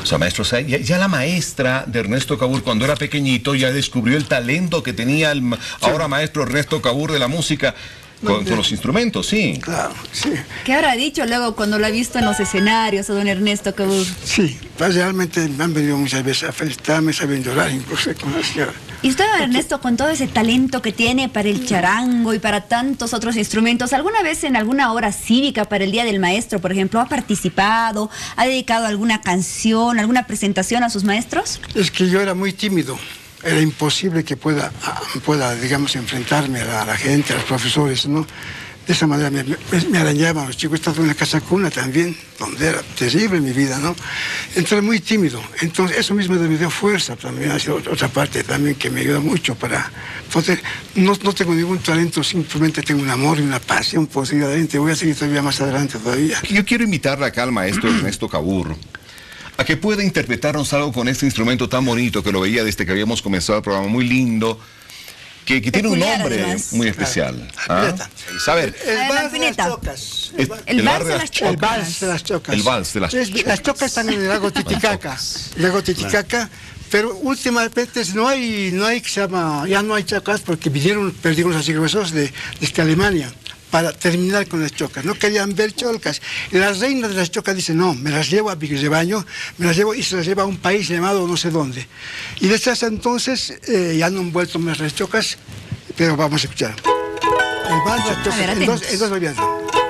O sea, maestro, o sea, ya la maestra de Ernesto Cabur, cuando era pequeñito, ya descubrió el talento que tenía el ahora maestro Ernesto Cabur de la música. Con los instrumentos, sí. Claro, sí. ¿Qué habrá dicho luego cuando lo ha visto en los escenarios a don Ernesto Cabur? Sí, pues realmente me han venido muchas veces a felicitarme, saben llorar incluso con la señora. Y usted, don Ernesto, con todo ese talento que tiene para el charango y para tantos otros instrumentos, ¿alguna vez en alguna obra cívica para el Día del Maestro, por ejemplo, ha participado, ha dedicado alguna canción, alguna presentación a sus maestros? Es que yo era muy tímido. Era imposible que pueda, digamos, enfrentarme a la gente, a los profesores, ¿no? De esa manera me arañaban los chicos. He estado en la casa cuna también, donde era terrible mi vida, ¿no? Entonces, muy tímido. Entonces, eso mismo me dio fuerza también. Ha sido otra parte también que me ayuda mucho para poder... No tengo ningún talento, simplemente tengo un amor y una pasión por seguir adelante. Voy a seguir todavía más adelante todavía. Yo quiero invitarle acá al maestro Ernesto Cabur a que pueda interpretarnos algo con este instrumento tan bonito que lo veía desde que habíamos comenzado el programa, muy lindo, que tiene un nombre además muy especial. A ver, el vals de las chocas. El vals de las chocas. El vals de las chocas. El vals de las chocas. Las chocas están en el lago Titicaca. El lago Titicaca. Pero últimamente ya no hay chocas porque perdieron los agresores desde Alemania para terminar con las chocas. No querían ver chocas. Y las reinas de las chocas dicen, no, me las llevo a Villarebaño, me las llevo y se las lleva a un país llamado no sé dónde. Y desde hasta entonces ya no han vuelto más las chocas, pero vamos a escuchar. El vals de las chocas, el dos variantes.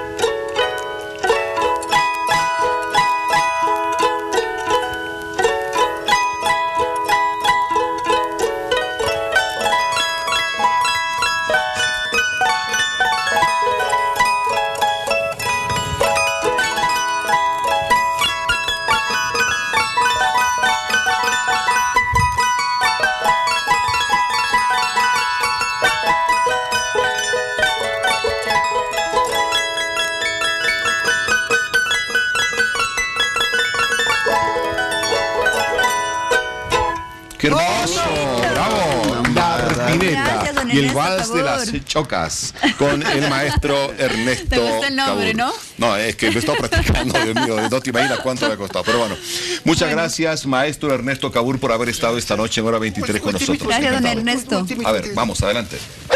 ¡Qué hermoso! ¡Bravo! La Arpineta y el vals de las chocas con el maestro Ernesto ¿Te gusta el nombre, Cabur? no? No, es que me estoy practicando, Dios mío, no te imaginas cuánto me ha costado. Pero bueno, muchas gracias, maestro Ernesto Cabur, por haber estado esta noche en Hora 23 con nosotros. Gracias, don Ernesto. A ver, vamos, adelante.